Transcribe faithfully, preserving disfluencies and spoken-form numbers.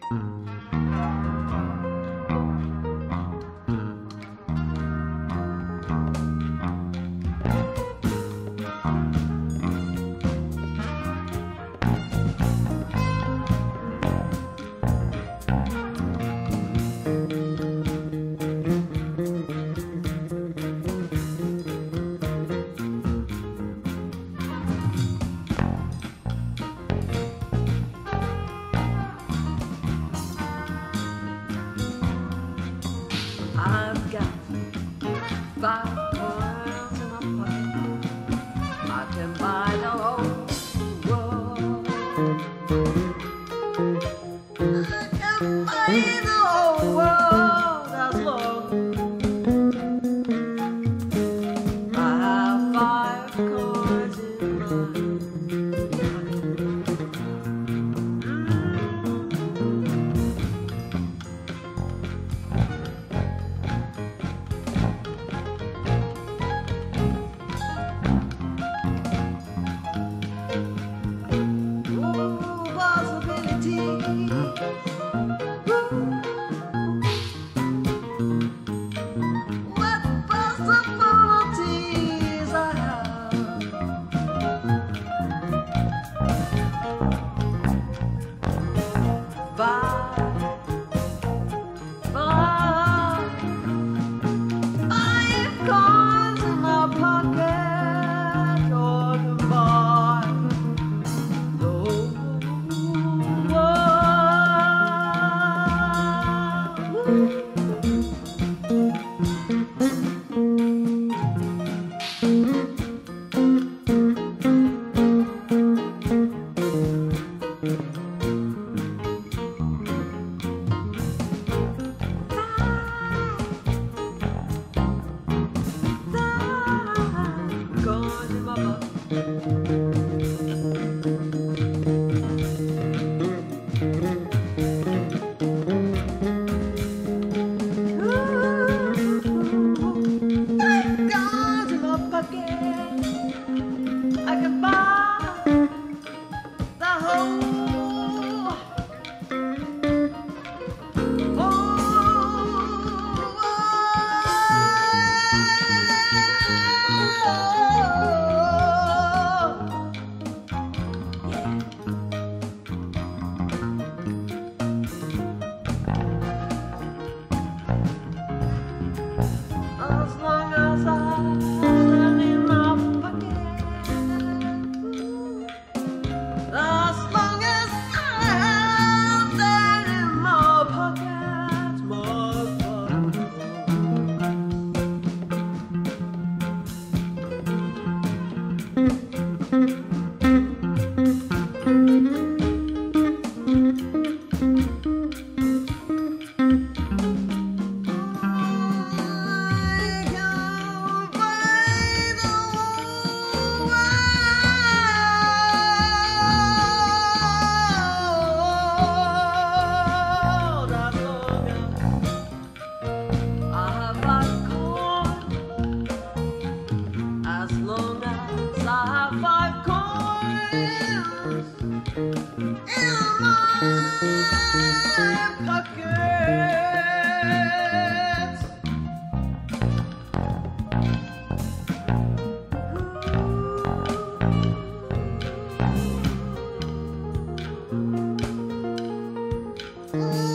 I've got five coins in my pocket. I can buy the whole world. I can buy the whole world as long as I have five coins in my pocket. I can buy the whole, as long as I stand in my pocket. As long as I have that in my pocket, my pocket. As long as I have five coins in my pocket. Ooh.